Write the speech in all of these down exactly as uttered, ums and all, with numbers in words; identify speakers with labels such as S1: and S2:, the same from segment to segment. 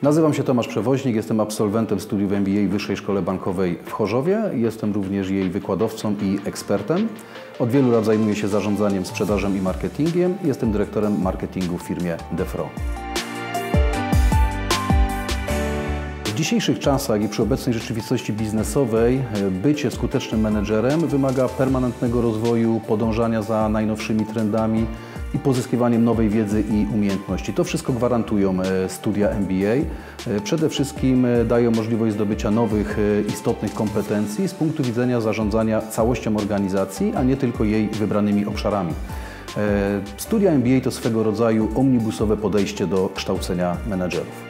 S1: Nazywam się Tomasz Przewoźnik, jestem absolwentem studiów M B A w Wyższej Szkole Bankowej w Chorzowie. Jestem również jej wykładowcą i ekspertem. Od wielu lat zajmuję się zarządzaniem, sprzedażą i marketingiem. Jestem dyrektorem marketingu w firmie Defro. W dzisiejszych czasach i przy obecnej rzeczywistości biznesowej bycie skutecznym menedżerem wymaga permanentnego rozwoju, podążania za najnowszymi trendami i pozyskiwaniem nowej wiedzy i umiejętności. To wszystko gwarantują studia M B A. Przede wszystkim dają możliwość zdobycia nowych, istotnych kompetencji z punktu widzenia zarządzania całością organizacji, a nie tylko jej wybranymi obszarami. Studia M B A to swego rodzaju omnibusowe podejście do kształcenia menedżerów.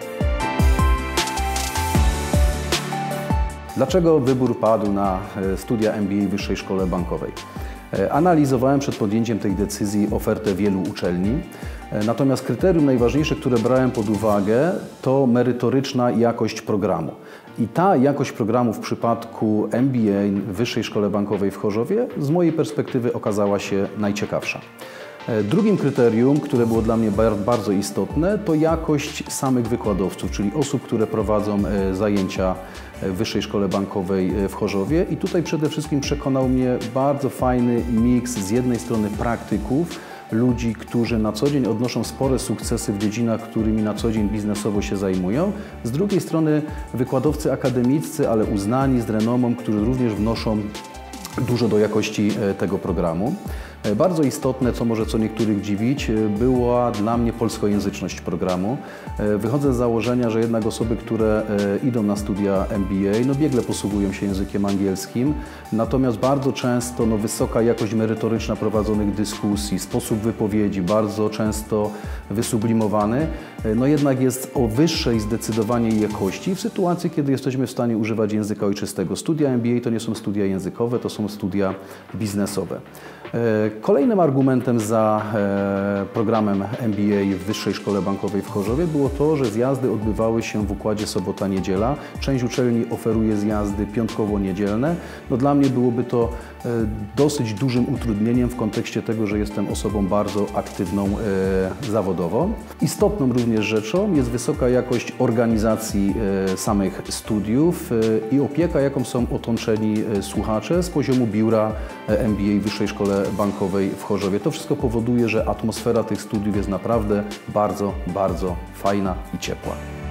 S1: Dlaczego wybór padł na studia M B A w Wyższej Szkole Bankowej? Analizowałem przed podjęciem tej decyzji ofertę wielu uczelni, natomiast kryterium najważniejsze, które brałem pod uwagę, to merytoryczna jakość programu. I ta jakość programu w przypadku M B A w Wyższej Szkole Bankowej w Chorzowie z mojej perspektywy okazała się najciekawsza. Drugim kryterium, które było dla mnie bardzo istotne, to jakość samych wykładowców, czyli osób, które prowadzą zajęcia w Wyższej Szkole Bankowej w Chorzowie. I tutaj przede wszystkim przekonał mnie bardzo fajny miks z jednej strony praktyków, ludzi, którzy na co dzień odnoszą spore sukcesy w dziedzinach, którymi na co dzień biznesowo się zajmują. Z drugiej strony wykładowcy akademiccy, ale uznani, z renomą, którzy również wnoszą dużo do jakości tego programu. Bardzo istotne, co może co niektórych dziwić, była dla mnie polskojęzyczność programu. Wychodzę z założenia, że jednak osoby, które idą na studia M B A, no biegle posługują się językiem angielskim, natomiast bardzo często no, wysoka jakość merytoryczna prowadzonych dyskusji, sposób wypowiedzi, bardzo często wysublimowany, no jednak jest o wyższej zdecydowanie jakości w sytuacji, kiedy jesteśmy w stanie używać języka ojczystego. Studia M B A to nie są studia językowe, to są studia biznesowe. Kolejnym argumentem za programem M B A w Wyższej Szkole Bankowej w Chorzowie było to, że zjazdy odbywały się w układzie sobota-niedziela. Część uczelni oferuje zjazdy piątkowo-niedzielne. No dla mnie byłoby to dosyć dużym utrudnieniem w kontekście tego, że jestem osobą bardzo aktywną zawodowo. Istotną również rzeczą jest wysoka jakość organizacji samych studiów i opieka, jaką są otoczeni słuchacze z poziomu biura M B A w Wyższej Szkole Bankowej w Chorzowie. To wszystko powoduje, że atmosfera tych studiów jest naprawdę bardzo, bardzo fajna i ciepła.